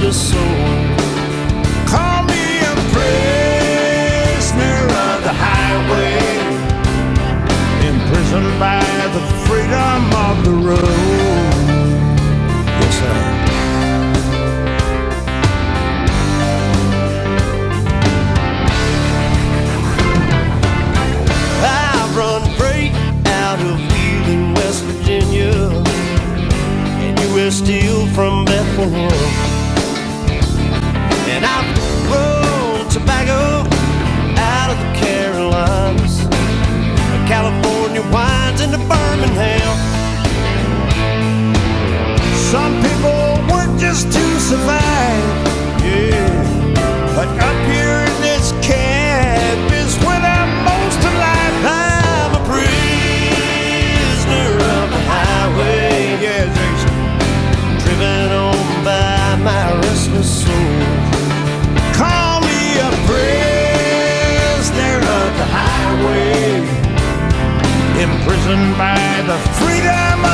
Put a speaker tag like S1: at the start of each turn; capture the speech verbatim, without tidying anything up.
S1: restless soul.
S2: Call me a prisoner of the highway, imprisoned by the freedom of the road. Yes, sir.
S1: I've run freight out of Wheeling, West Virginia, and you were still from Bethlehem. And I've rolled tobacco out of the Carolinas, California wines into Birmingham.
S2: Some people work just to survive, yeah, but up here in this camp is where they're most alive.
S1: I'm a prisoner of the highway,
S2: Yeah, Jason.
S1: driven on by my restless soul.
S2: Call me a prisoner of the highway, imprisoned by the freedom